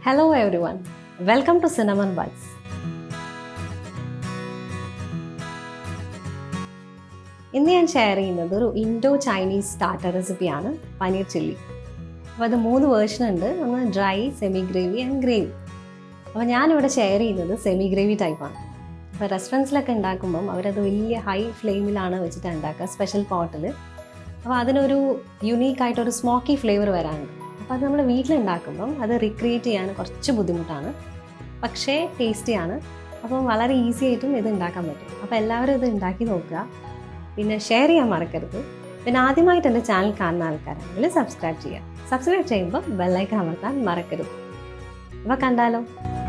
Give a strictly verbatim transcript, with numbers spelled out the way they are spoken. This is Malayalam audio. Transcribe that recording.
Hello everyone, welcome to Cinnamon Buds. ഇന്ന് ഞാൻ ഷെയർ ചെയ്യുന്നത് ഒരു Indo-Chinese starter റെസിപ്പിയാണ് പനീർ ചില്ലി. അപ്പോൾ അത് മൂന്ന് വേർഷൻ ഉണ്ട്, ഒന്ന് dry, semi gravy and gravy. അപ്പോൾ ഞാനിവിടെ ഷെയർ ചെയ്യുന്നത് സെമി ഗ്രേവി ടൈപ്പാണ്. അപ്പോൾ റെസ്റ്റോറൻറ്റ്സിലൊക്കെ ഉണ്ടാക്കുമ്പം അവരത് വലിയ ഹൈ ഫ്ലെയിമിലാണ് വെച്ചിട്ട് ഉണ്ടാക്കുക, സ്പെഷ്യൽ പോട്ടിൽ. അപ്പോൾ അതിനൊരു യുണീക്കായിട്ടൊരു സ്മോക്കി ഫ്ലേവർ വരാനുണ്ട്. അപ്പോൾ അത് നമ്മൾ വീട്ടിലുണ്ടാക്കുമ്പം അത് റിക്രിയേറ്റ് ചെയ്യാൻ കുറച്ച് ബുദ്ധിമുട്ടാണ്, പക്ഷേ ടേസ്റ്റിയാണ്. അപ്പോൾ വളരെ ഈസി ആയിട്ടും ഇത് ഉണ്ടാക്കാൻ പറ്റും. അപ്പോൾ എല്ലാവരും ഇത് ഉണ്ടാക്കി നോക്കുക, പിന്നെ ഷെയർ ചെയ്യാൻ മറക്കരുത്. പിന്നെ ആദ്യമായിട്ട് എൻ്റെ ചാനൽ കാണുന്ന ആൾക്കാരാണെങ്കിൽ സബ്സ്ക്രൈബ് ചെയ്യുക. സബ്സ്ക്രൈബ് ചെയ്യുമ്പോൾ ബെല്ലൈക്കൺ അമർത്താൻ മറക്കരുത്. അപ്പോൾ കണ്ടാലോ.